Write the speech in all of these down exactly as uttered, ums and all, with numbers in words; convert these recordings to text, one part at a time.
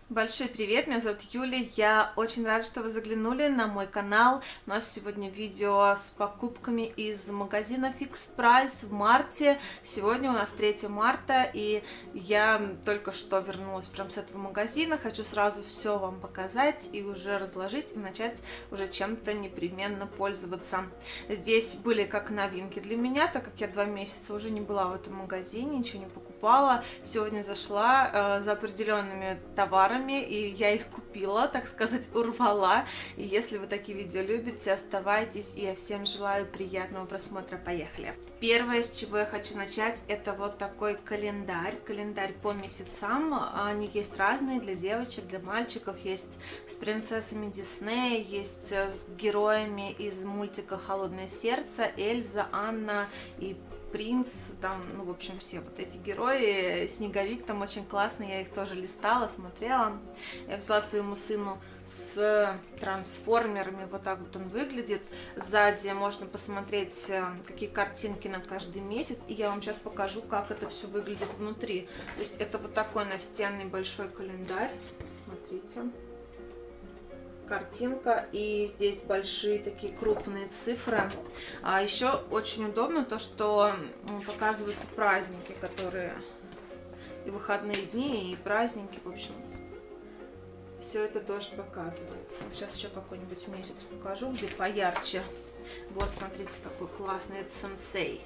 Большой привет, меня зовут Юля, я очень рада, что вы заглянули на мой канал. У нас сегодня видео с покупками из магазина Fix Price в марте. Сегодня у нас третье марта, и я только что вернулась прям с этого магазина. Хочу сразу все вам показать и уже разложить, и начать уже чем-то непременно пользоваться. Здесь были как новинки для меня, так как я два месяца уже не была в этом магазине, ничего не покупала. Сегодня зашла э, за определенными товарами, и я их купила, так сказать, урвала. И если вы такие видео любите, оставайтесь, и я всем желаю приятного просмотра. Поехали! Первое, с чего я хочу начать, это вот такой календарь, календарь по месяцам. Они есть разные для девочек, для мальчиков, есть с принцессами Диснея, есть с героями из мультика «Холодное сердце», Эльза, Анна и Принц, там, ну, в общем, все вот эти герои, Снеговик, там очень классный, я их тоже листала, смотрела. Я взяла своему сыну с трансформерами, вот так вот он выглядит. Сзади можно посмотреть, какие картинки на каждый месяц, и я вам сейчас покажу, как это все выглядит внутри. То есть это вот такой настенный большой календарь, смотрите. Картинка, и здесь большие такие крупные цифры. А еще очень удобно то, что показываются праздники, которые и выходные дни, и праздники, в общем, все это тоже показывается. Сейчас еще какой-нибудь месяц покажу, где поярче. Вот, смотрите, какой классный, это сенсей.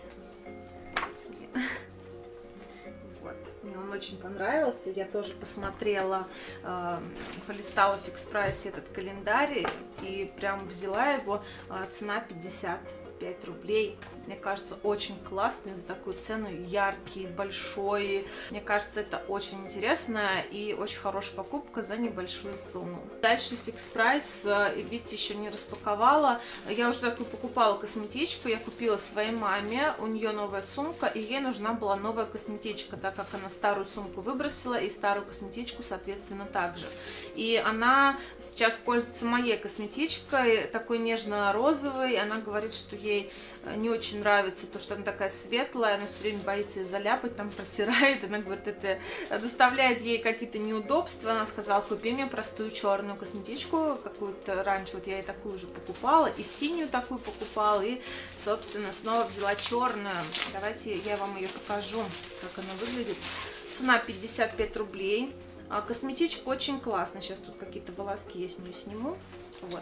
Мне он очень понравился, я тоже посмотрела, э, полистала в Fix Price этот календарь и прям взяла его, э, цена пятьдесят пять рублей. Мне кажется, очень классный за такую цену, яркий, большой. Мне кажется, это очень интересная и очень хорошая покупка за небольшую сумму. Дальше Fix Price, видите, еще не распаковала. Я уже такую покупала косметичку, я купила своей маме, у нее новая сумка, и ей нужна была новая косметичка, так как она старую сумку выбросила, и старую косметичку, соответственно, также. И она сейчас пользуется моей косметичкой, такой нежно-розовой. Она говорит, что ей не очень нравится то, что она такая светлая, она все время боится ее заляпать, там протирает, она говорит, это доставляет ей какие-то неудобства. Она сказала, купи мне простую черную косметичку, какую-то раньше, вот я ей такую же покупала, и синюю такую покупала, и, собственно, снова взяла черную. Давайте я вам ее покажу, как она выглядит. Цена пятьдесят пять рублей. А косметичка очень классная, сейчас тут какие-то волоски я с нее сниму, вот.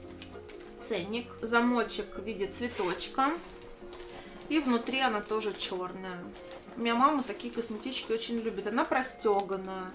Ценник, замочек в виде цветочка, и внутри она тоже черная. У меня мама такие косметички очень любит, она простеганная.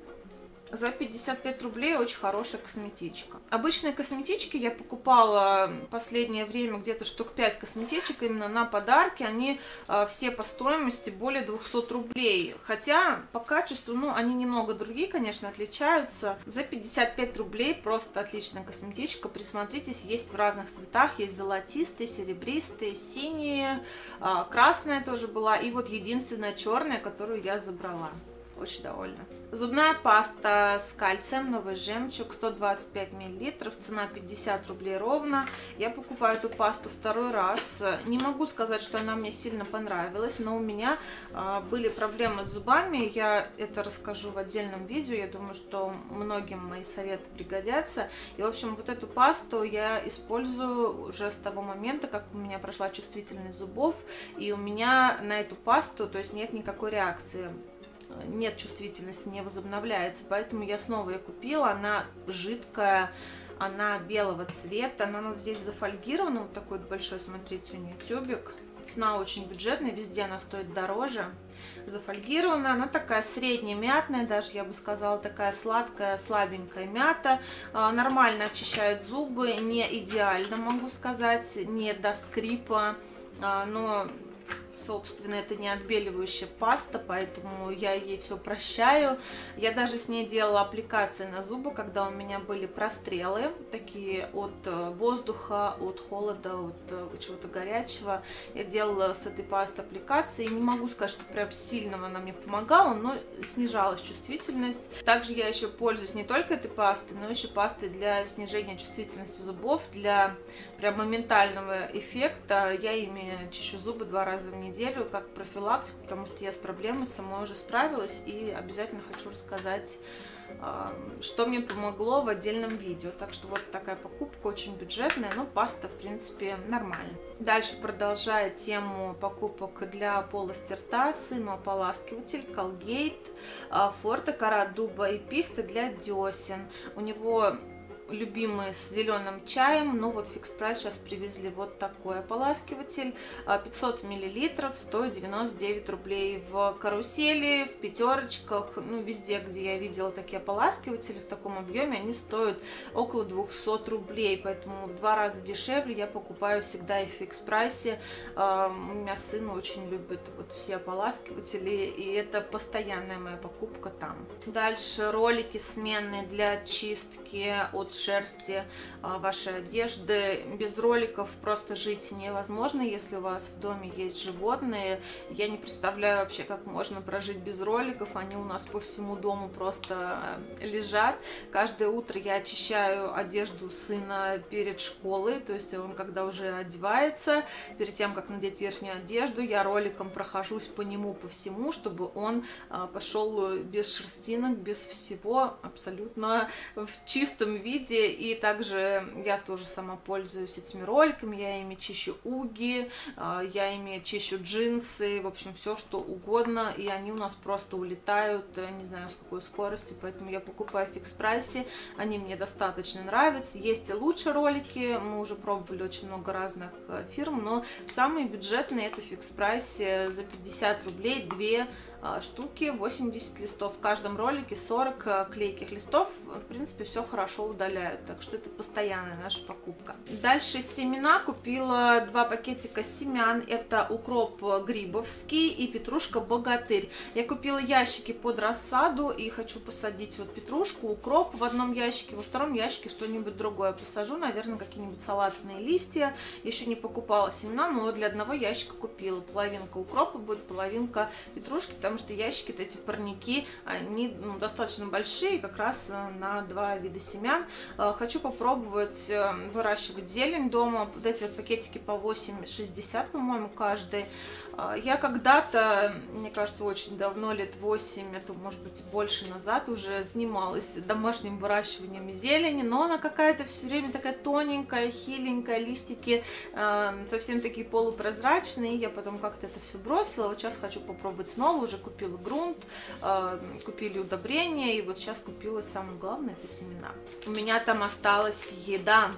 За пятьдесят пять рублей очень хорошая косметичка. Обычные косметички я покупала в последнее время где-то штук пять косметичек именно на подарки. Они э, все по стоимости более двухсот рублей. Хотя по качеству, ну, они немного другие, конечно, отличаются. За пятьдесят пять рублей просто отличная косметичка. Присмотритесь, есть в разных цветах. Есть золотистые, серебристые, синие, э, красная тоже была. И вот единственная черная, которую я забрала. Очень довольна. Зубная паста с кальцием, новый жемчуг, сто двадцать пять миллилитров, цена пятьдесят рублей ровно. Я покупаю эту пасту второй раз. Не могу сказать, что она мне сильно понравилась, но у меня а, были проблемы с зубами. Я это расскажу в отдельном видео. Я думаю, что многим мои советы пригодятся. И, в общем, вот эту пасту я использую уже с того момента, как у меня прошла чувствительность зубов. И у меня на эту пасту, то есть, нет никакой реакции. Нет чувствительности, не возобновляется, поэтому я снова ее купила. Она жидкая, она белого цвета, она вот здесь зафольгирована, вот такой вот большой, смотрите, у нее тюбик. Цена очень бюджетная, везде она стоит дороже. Зафольгированная, она такая средняя мятная, даже я бы сказала, такая сладкая, слабенькая мята. Нормально очищает зубы, не идеально, могу сказать, не до скрипа, но... Собственно, это не отбеливающая паста, поэтому я ей все прощаю. Я даже с ней делала аппликации на зубы, когда у меня были прострелы, такие от воздуха, от холода, от чего-то горячего. Я делала с этой пастой аппликации. Не могу сказать, что прям сильно она мне помогала, но снижалась чувствительность. Также я еще пользуюсь не только этой пастой, но еще пастой для снижения чувствительности зубов, для прям моментального эффекта. Я ими чищу зубы два раза в неделю. неделю как профилактику, потому что я с проблемой самой уже справилась, и обязательно хочу рассказать что мне помогло в отдельном видео. Так что вот такая покупка, очень бюджетная, но паста, в принципе, нормальная. Дальше, продолжая тему покупок для полости рта, сыну ополаскиватель Colgate Forte, кора дуба и пихта для десен. У него любимый с зеленым чаем, но вот в фикс прайс сейчас привезли вот такой ополаскиватель, пятьсот миллилитров, стоит девяносто девять рублей. В карусели, в пятерочках, ну везде, где я видела такие ополаскиватели в таком объеме, они стоят около двухсот рублей, поэтому в два раза дешевле. Я покупаю всегда их в фикс прайсе. У меня сын очень любит вот все ополаскиватели, и это постоянная моя покупка там. Дальше ролики сменные для чистки от шерсти вашей одежды. Без роликов просто жить невозможно, если у вас в доме есть животные. Я не представляю вообще, как можно прожить без роликов. Они у нас по всему дому просто лежат. Каждое утро я очищаю одежду сына перед школой, то есть он когда уже одевается, перед тем, как надеть верхнюю одежду, я роликом прохожусь по нему, по всему, чтобы он пошел без шерстинок, без всего, абсолютно в чистом виде. И также я тоже сама пользуюсь этими роликами, я ими чищу уги, я ими чищу джинсы, в общем, все что угодно, и они у нас просто улетают, не знаю с какой скоростью, поэтому я покупаю в фикс прайсе, они мне достаточно нравятся. Есть и лучше ролики, мы уже пробовали очень много разных фирм, но самые бюджетные это в фикс прайсе за пятьдесят рублей две штуки, восемьдесят листов, в каждом ролике сорок клейких листов, в принципе, все хорошо удаляют, так что это постоянная наша покупка. Дальше семена, купила два пакетика семян, это укроп грибовский и петрушка богатырь. Я купила ящики под рассаду и хочу посадить вот петрушку, укроп в одном ящике, во втором ящике что-нибудь другое посажу, наверное, какие-нибудь салатные листья. Еще не покупала семена, но для одного ящика купила. Половинка укропа будет, половинка петрушки, потому что ящики-то, эти парники, они ну, достаточно большие, как раз на два вида семян. Хочу попробовать выращивать зелень дома. Вот эти вот пакетики по восемь шестьдесят, по-моему, каждый. Я когда-то, мне кажется, очень давно, лет восемь, это может быть больше назад, уже занималась домашним выращиванием зелени, но она какая-то все время такая тоненькая, хиленькая, листики совсем такие полупрозрачные. Я потом как-то это все бросила. Вот сейчас хочу попробовать снова. Уже купила грунт, купили удобрения, и вот сейчас купила самое главное, это семена. У меня там осталась еда.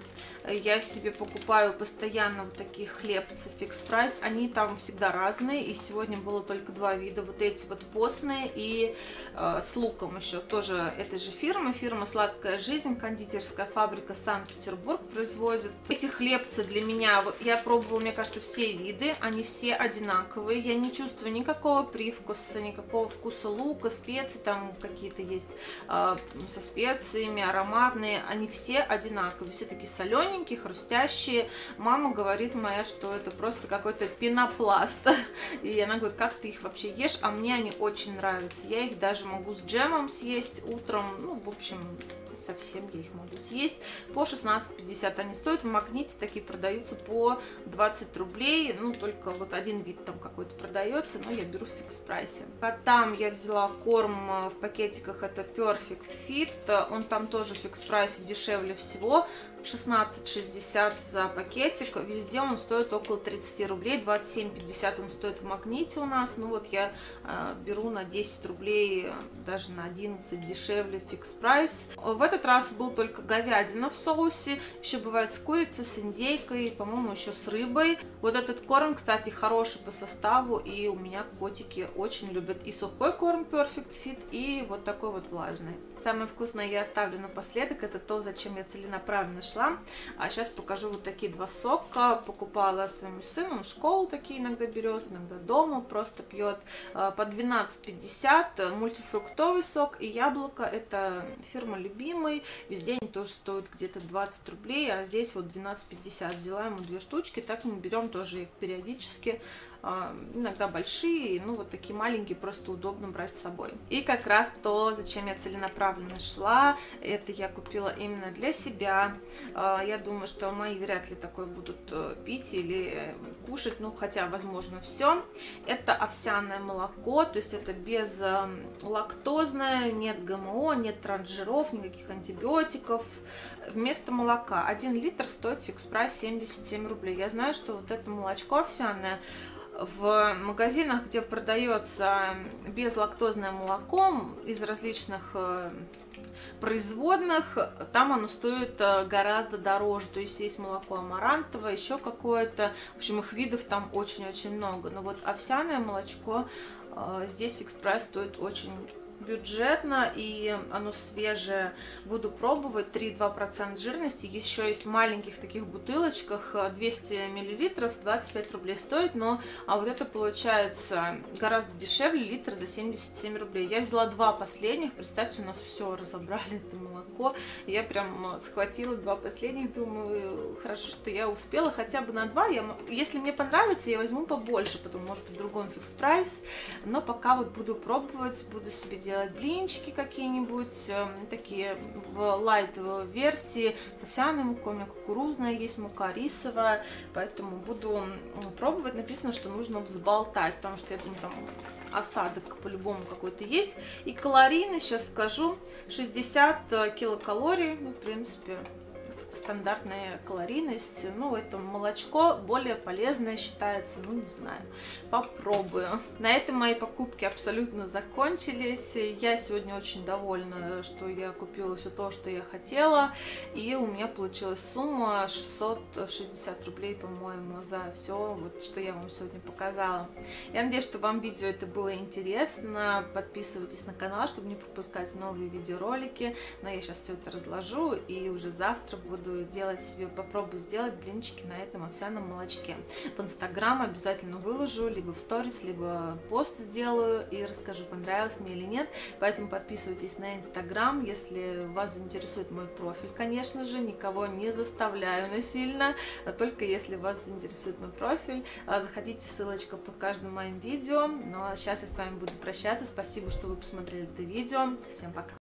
Я себе покупаю постоянно вот такие хлебцы фикс прайс. Они там всегда разные. И сегодня было только два вида. Вот эти вот постные и э, с луком еще. Тоже этой же фирмы. Фирма «Сладкая жизнь», кондитерская фабрика Санкт-Петербург производит. Эти хлебцы для меня, вот я пробовала, мне кажется, все виды. Они все одинаковые. Я не чувствую никакого привкуса, никакого вкуса лука, специй. Там какие-то есть э, со специями, ароматные. Они все одинаковые. Все такие солененькие, хрустящие. Мама говорит моя, что это просто какой-то пенопласт. И она говорит, как ты их вообще ешь? А мне они очень нравятся. Я их даже могу с джемом съесть утром. Ну, в общем, совсем я их могу съесть. По шестнадцать пятьдесят они стоят. В Магните такие продаются по двадцать рублей. Ну, только вот один вид там какой-то продается, но я беру в фикс прайсе. Котам я взяла корм в пакетиках, это Perfect Fit. Он там тоже в фикс прайсе дешевле всего. шестнадцать шестьдесят за пакетик. Везде он стоит около тридцати рублей. двадцать семь пятьдесят он стоит в Магните у нас. Ну вот я э, беру на десять рублей, даже на одиннадцать дешевле фикс прайс. В этот раз был только говядина в соусе. Еще бывает с курицей, с индейкой, по-моему, еще с рыбой. Вот этот корм, кстати, хороший по составу. И у меня котики очень любят и сухой корм Perfect Fit, и вот такой вот влажный. Самое вкусное я оставлю напоследок. Это то, зачем я целенаправленно шла. А сейчас покажу вот такие два сока. Покупала своему сыну, он в школу такие иногда берет, иногда дома просто пьет. По двенадцать пятьдесят мультифруктовый сок и яблоко. Это фирма любимый. Везде они тоже стоят где-то двадцать рублей, а здесь вот двенадцать пятьдесят. Взяла ему две штучки, так мы берем тоже их периодически. иногда большие, ну вот такие маленькие, просто удобно брать с собой. И как раз то, зачем я целенаправленно шла, это я купила именно для себя. Я думаю, что мои вряд ли такое будут пить или кушать, ну хотя возможно все. Это овсяное молоко, то есть это без лактозное, нет ГМО, нет трансжиров, никаких антибиотиков. Вместо молока один литр стоит в фикс прайс семьдесят семь рублей. Я знаю, что вот это молочко овсяное в магазинах, где продается безлактозное молоко из различных производных, там оно стоит гораздо дороже. То есть есть молоко амарантовое, еще какое-то. В общем, их видов там очень-очень много. Но вот овсяное молочко здесь фикс прайс стоит очень бюджетно, и оно свежее. Буду пробовать. три и два процента жирности. Еще есть в маленьких таких бутылочках, двести миллилитров, двадцать пять рублей стоит, но а вот это получается гораздо дешевле, литр за семьдесят семь рублей. Я взяла два последних, представьте, у нас все разобрали, это молоко. Я прям схватила два последних, думаю, хорошо, что я успела хотя бы на два. Я, если мне понравится, я возьму побольше, потом, может быть, в другом фикс прайс, но пока вот буду пробовать, буду себе делать делать блинчики какие-нибудь, э, такие в лайтовой версии. С овсяной мукой, у меня кукурузная есть, мука рисовая, поэтому буду пробовать. Написано, что нужно взболтать, потому что я думаю, там осадок по-любому какой-то есть. И калорийность, сейчас скажу, шестьдесят килокалорий, ну, в принципе, стандартная калорийность. Ну, это молочко более полезное считается, ну, не знаю, попробую. На этом мои покупки абсолютно закончились. Я сегодня очень довольна, что я купила все то, что я хотела, и у меня получилась сумма шестьсот шестьдесят рублей, по-моему, за все, вот, что я вам сегодня показала. Я надеюсь, что вам видео это было интересно. Подписывайтесь на канал, чтобы не пропускать новые видеоролики. Но я сейчас все это разложу, и уже завтра буду делать себе, попробую сделать блинчики на этом овсяном молочке. В Инстаграм обязательно выложу, либо в сторис, либо пост сделаю и расскажу, понравилось мне или нет. Поэтому подписывайтесь на Инстаграм, если вас заинтересует мой профиль, конечно же, никого не заставляю насильно, а только если вас заинтересует мой профиль. Заходите, ссылочка под каждым моим видео. Ну а сейчас я с вами буду прощаться. Спасибо, что вы посмотрели это видео. Всем пока!